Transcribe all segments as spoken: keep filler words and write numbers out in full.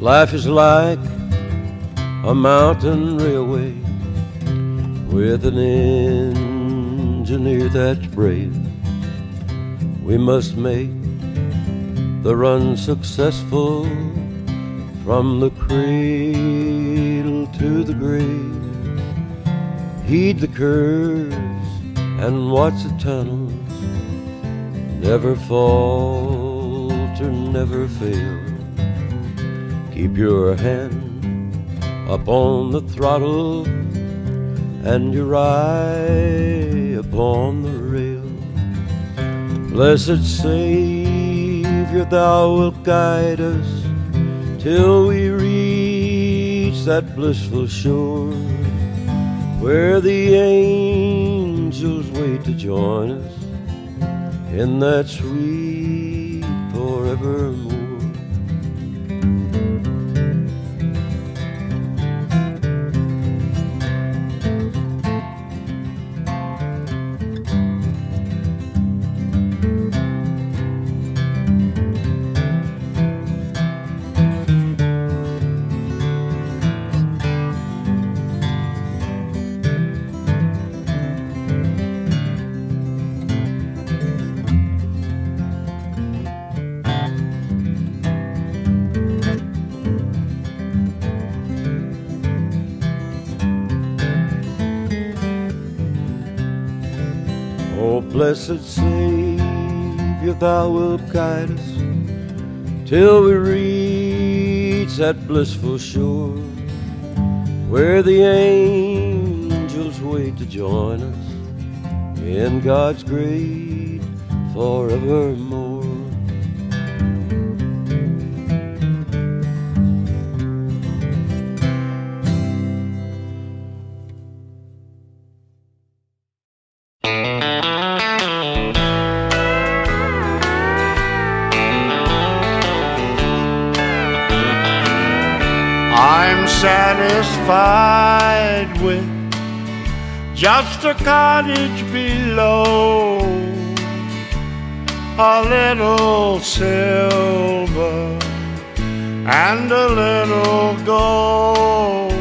Life is like a mountain railway with an engineer that's brave. We must make the run successful from the cradle to the grave. Heed the curves and watch the tunnels. Never falter, never fail. Keep your hand up on the throttle and your eye upon the rail. Blessed Savior, thou wilt guide us till we reach that blissful shore where the angels wait to join us in that sweet forevermore. Oh, blessed Savior, thou wilt guide us till we reach that blissful shore where the angels wait to join us in God's great forevermore. I'm satisfied with just a cottage below, a little silver and a little gold.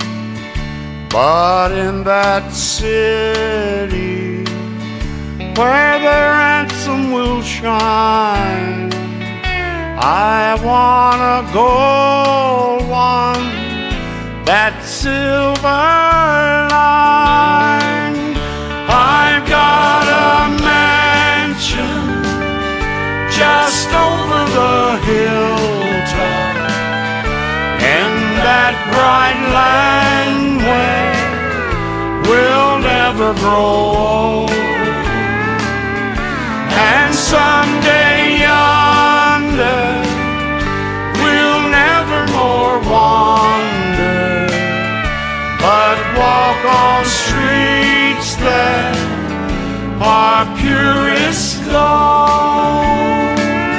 But in that city where the ransom will shine, I want a gold one, that silver line. I've got a mansion just over the hilltop in that bright land where we'll never grow old. And someday yonder we'll never more wander, but walk on streets that are purest gold.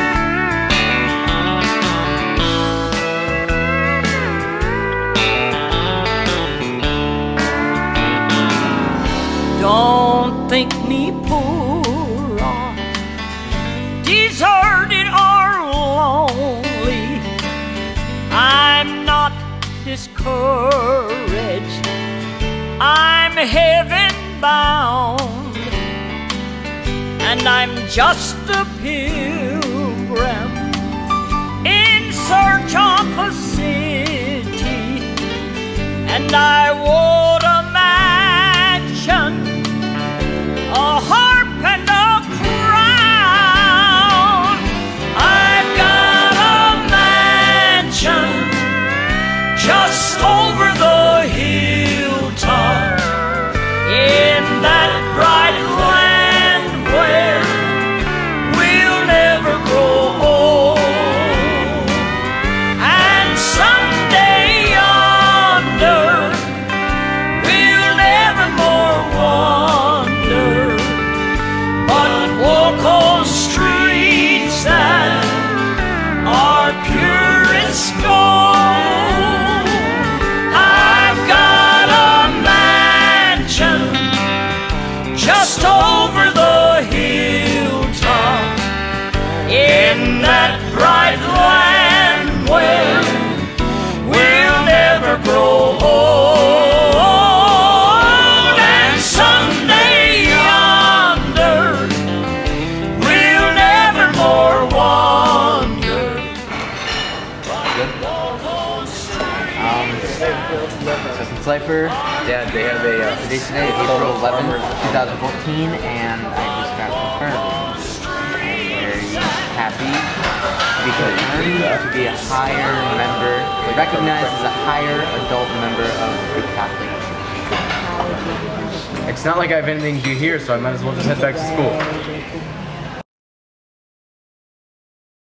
Don't think me poor or deserted or lonely. I'm not discouraged, I'm heaven bound, and I'm just a pilgrim in search of a city, and I would imagine a harp and a crown. I've got a mansion just over the hilltop in that bright land where we'll never grow old. And someday yonder Justin Slifer. Yeah, they have a uh, Today's today, April eleventh, twenty fourteen, and I just got confirmed. Very happy to be confirmed to be a higher member, recognized as a higher adult member of the Catholic Church. It's not like I have anything to do here, so I might as well just head back to school.